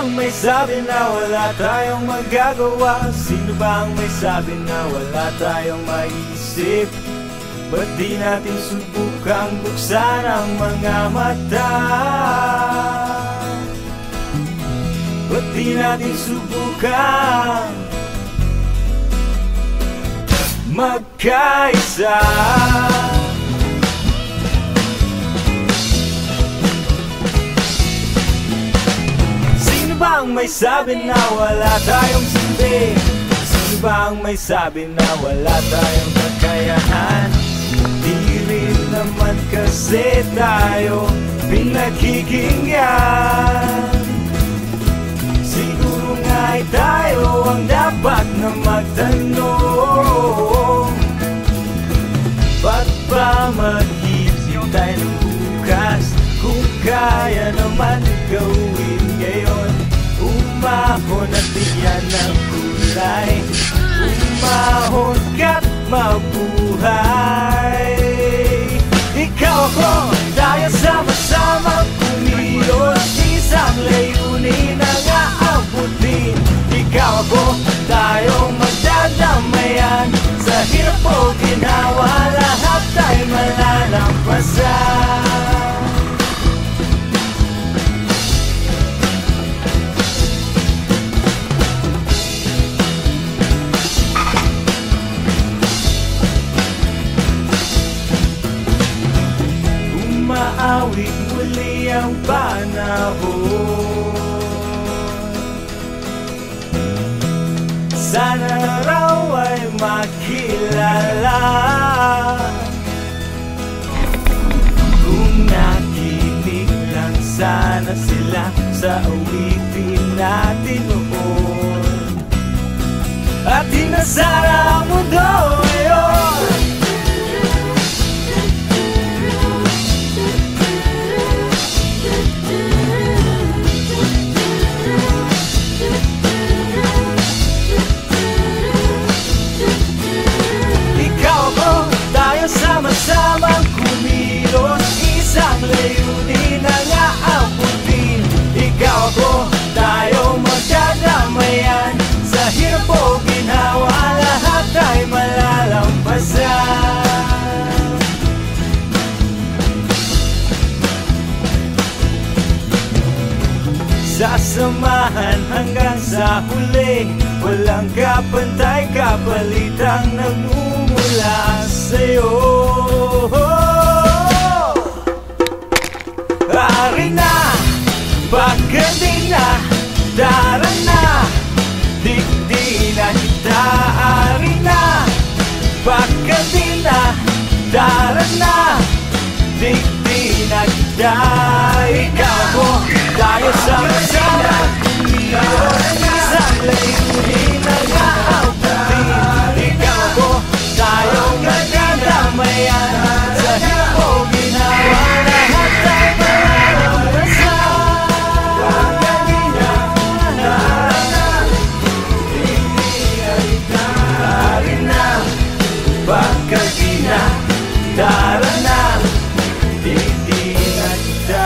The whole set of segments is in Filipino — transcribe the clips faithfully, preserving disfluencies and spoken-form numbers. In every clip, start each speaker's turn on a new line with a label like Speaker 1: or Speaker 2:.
Speaker 1: bang may sabi na wala tayong magagawa? Sino bang may sabi na wala tayong maisip? Ba't di natin subukang buksan ang mga mata? Ba't di natin subukan magkaisa? Sino bang may sabi na wala tayong silbi? Sino bang may sabi na wala tayong kakayahan? Di rin naman kasi tayo pinakikinggan. Siguro nga'y tayo ang dapat na magtanong, ba't ba maghihintay ng bukas kung kaya naman gawin ngayon? Umahon at bigyan ng kulay, umahon ka't mabuhay. Ikaw ako, tayo sama-sama kumilos, isang layunin ang aabutin. Ikaw ako, tayong magdadamayan, sa hirap o ginawa lahat ay malalampasan. Umaawit muli ang panahon, sana raw ay makilala. Kung nakinig lang sana sila sa awitin natin noon, at hinasara ang mundo ngayon. Sama-samang kumilos, isang layunin ang aabutin. Ikaw ako, tayo magdadamayan, sa hirap o ginawa lahat ay malalampasan. Sasamahan hanggang sa huli, walang kapantay kapalit ang nagmumula sa'yo. Ari na, pagkandi na, tara na, digdi na kita. Ari na, pagkandi na, tara na, digdi na kita. Ikaw ko, tayo sama-sama kumilos, isang layunin ang aabutin. Ikaw ko, tayong magdadamayan, sa hirap o ginawa lahat ay malalampasan. Pagkandi na, tara na, digdi na kita. Ari na, pagkandi na, tara na, digdi na kita.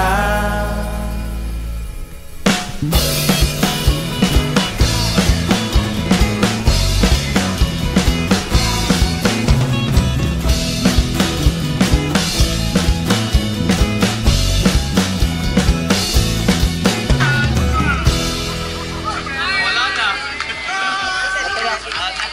Speaker 2: Wala na.